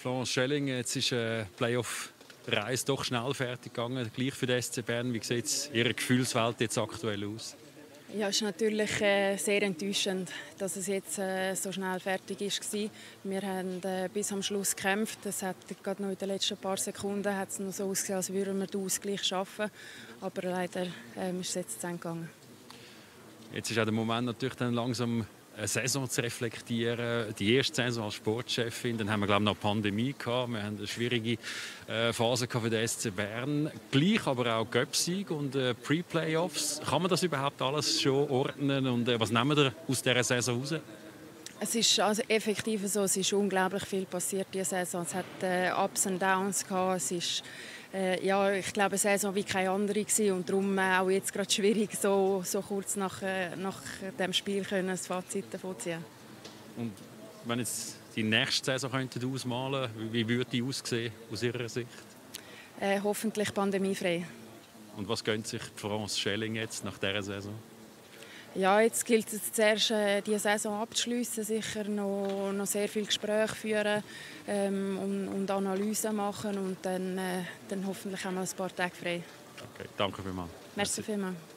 Florence Schelling, jetzt ist Playoff-Reise doch schnell fertig gegangen, gleich für den SC Bern. Wie sieht Ihre Gefühlswelt jetzt aktuell aus? Ja, es ist natürlich sehr enttäuschend, dass es jetzt so schnell fertig war. Wir haben bis am Schluss gekämpft. Es hat gerade noch in den letzten paar Sekunden hat es noch so ausgesehen, als würden wir den Ausgleich schaffen. Aber leider ist es jetzt zu Ende gegangen. Jetzt ist auch der Moment natürlich dann langsam eine Saison zu reflektieren. Die erste Saison als Sportchefin, dann haben wir glaube ich noch eine Pandemie gehabt. Wir haben eine schwierige Phase für den SC Bern. Gleich aber auch Göpsieg und Pre-Playoffs. Kann man das überhaupt alles schon ordnen und was nehmen wir aus dieser Saison raus? Es ist also effektiv so, es ist unglaublich viel passiert diese Saison. Es hat Ups und Downs gehabt. Es ist ich glaube, eine Saison wie keine andere gewesen und darum auch jetzt gerade schwierig, so kurz nach dem Spiel das Fazit davon zu ziehen. Und wenn jetzt die nächste Saison ausmalen könnten, wie würde die aussehen aus Ihrer Sicht? Hoffentlich pandemiefrei. Und was gönnt sich Florence Schelling jetzt nach dieser Saison? Ja, jetzt gilt es zuerst, die Saison abzuschliessen, sicher noch sehr viele Gespräche führen und Analysen machen und dann hoffentlich auch mal ein paar Tage frei. Okay, danke vielmals. Merci vielmals.